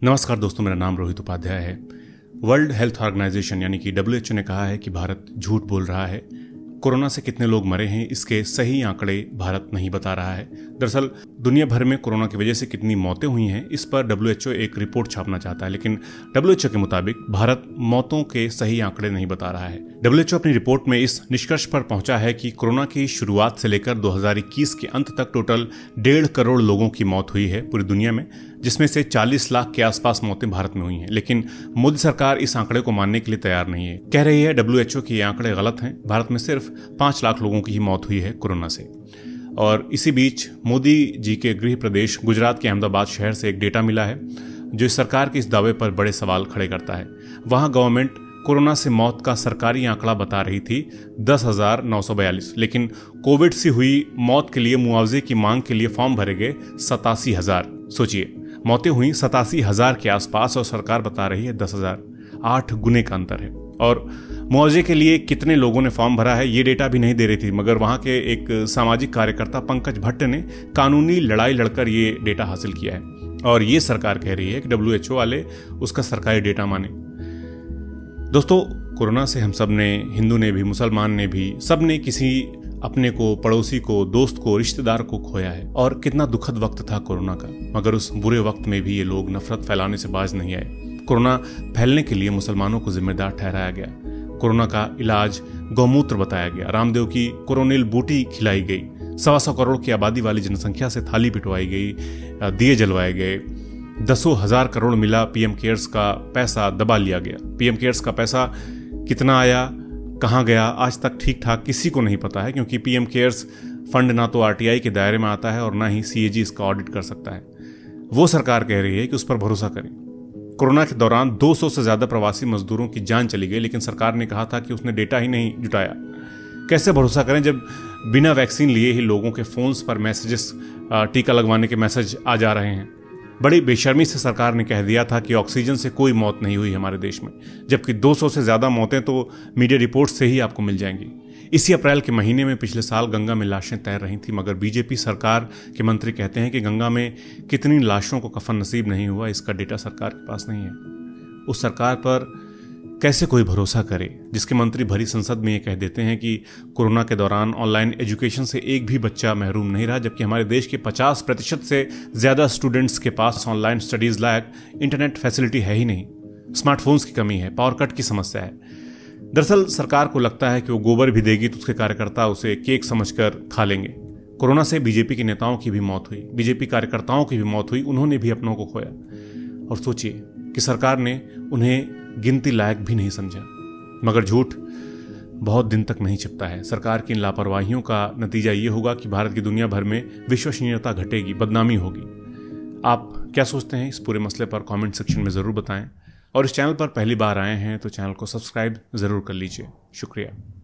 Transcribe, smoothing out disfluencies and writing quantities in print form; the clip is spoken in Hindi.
नमस्कार दोस्तों, मेरा नाम रोहित उपाध्याय है। वर्ल्ड हेल्थ ऑर्गेनाइजेशन यानी कि WHO ने कहा है कि भारत झूठ बोल रहा है। कोरोना से कितने लोग मरे हैं इसके सही आंकड़े भारत नहीं बता रहा है। दरअसल दुनिया भर में कोरोना की वजह से कितनी मौतें हुई हैं इस पर WHO एक रिपोर्ट छापना चाहता है, लेकिन WHO के मुताबिक भारत मौतों के सही आंकड़े नहीं बता रहा है। WHO अपनी रिपोर्ट में इस निष्कर्ष पर पहुंचा है कि कोरोना की शुरुआत से लेकर 2021 के अंत तक टोटल 1.5 करोड़ लोगों की मौत हुई है पूरी दुनिया में, जिसमें से 40 लाख के आसपास मौतें भारत में हुई हैं। लेकिन मोदी सरकार इस आंकड़े को मानने के लिए तैयार नहीं है। कह रही है WHO कि ये आंकड़े गलत हैं, भारत में सिर्फ 5 लाख लोगों की ही मौत हुई है कोरोना से। और इसी बीच मोदी जी के गृह प्रदेश गुजरात के अहमदाबाद शहर से एक डेटा मिला है जो सरकार के इस दावे पर बड़े सवाल खड़े करता है। वहां गवर्नमेंट कोरोना से मौत का सरकारी आंकड़ा बता रही थी 10,942, लेकिन कोविड से हुई मौत के लिए मुआवजे की मांग के लिए फॉर्म भरे गए 87,000। सोचिए, मौतें हुई 87,000 के आसपास और सरकार बता रही है 10,000। 8 गुने का अंतर है। और मुआवजे के लिए कितने लोगों ने फॉर्म भरा है ये डेटा भी नहीं दे रही थी, मगर वहां के एक सामाजिक कार्यकर्ता पंकज भट्ट ने कानूनी लड़ाई लड़कर ये डेटा हासिल किया है। और ये सरकार कह रही है कि WHO वाले उसका सरकारी डेटा माने। दोस्तों, कोरोना से हम सब ने, हिंदू ने भी, मुसलमान ने भी, सब ने किसी अपने को, पड़ोसी को, दोस्त को, रिश्तेदार को खोया है। और कितना दुखद वक्त था कोरोना का, मगर उस बुरे वक्त में भी ये लोग नफरत फैलाने से बाज नहीं आए। कोरोना फैलने के लिए मुसलमानों को जिम्मेदार ठहराया गया। कोरोना का इलाज गौमूत्र बताया गया। रामदेव की कोरोनिल बूटी खिलाई गई। 125 करोड़ की आबादी वाली जनसंख्या से थाली पिटवाई गई, दिए जलवाए गए। 10,000 करोड़ मिला PM केयर्स का पैसा, दबा लिया गया। PM केयर्स का पैसा कितना आया, कहाँ गया, आज तक ठीक ठाक किसी को नहीं पता है, क्योंकि PM केयर्स फंड ना तो RTI के दायरे में आता है और ना ही CAG इसका ऑडिट कर सकता है। वो सरकार कह रही है कि उस पर भरोसा करें। कोरोना के दौरान 200 से ज्यादा प्रवासी मजदूरों की जान चली गई, लेकिन सरकार ने कहा था कि उसने डेटा ही नहीं जुटाया। कैसे भरोसा करें जब बिना वैक्सीन लिए ही लोगों के फोन्स पर मैसेजेस, टीका लगवाने के मैसेज आ जा रहे हैं। बड़ी बेशर्मी से सरकार ने कह दिया था कि ऑक्सीजन से कोई मौत नहीं हुई हमारे देश में, जबकि 200 से ज्यादा मौतें तो मीडिया रिपोर्ट से ही आपको मिल जाएंगी। इसी अप्रैल के महीने में पिछले साल गंगा में लाशें तैर रही थी, मगर BJP सरकार के मंत्री कहते हैं कि गंगा में कितनी लाशों को कफन नसीब नहीं हुआ, इसका डेटा सरकार के पास नहीं है। उस सरकार पर कैसे कोई भरोसा करे जिसके मंत्री भरी संसद में ये कह देते हैं कि कोरोना के दौरान ऑनलाइन एजुकेशन से एक भी बच्चा महरूम नहीं रहा, जबकि हमारे देश के 50% से ज्यादा स्टूडेंट्स के पास ऑनलाइन स्टडीज लायक इंटरनेट फैसिलिटी है ही नहीं। स्मार्टफोन्स की कमी है, पावर कट की समस्या है। दरअसल सरकार को लगता है कि वो गोबर भी देगी तो उसके कार्यकर्ता उसे केक समझकर खा लेंगे। कोरोना से BJP के नेताओं की भी मौत हुई, BJP कार्यकर्ताओं की भी मौत हुई, उन्होंने भी अपनों को खोया। और सोचिए कि सरकार ने उन्हें गिनती लायक भी नहीं समझा। मगर झूठ बहुत दिन तक नहीं छिपता है। सरकार की इन लापरवाहियों का नतीजा ये होगा कि भारत की दुनिया भर में विश्वसनीयता घटेगी, बदनामी होगी। आप क्या सोचते हैं इस पूरे मसले पर कमेंट सेक्शन में ज़रूर बताएं। और इस चैनल पर पहली बार आए हैं तो चैनल को सब्सक्राइब ज़रूर कर लीजिए। शुक्रिया।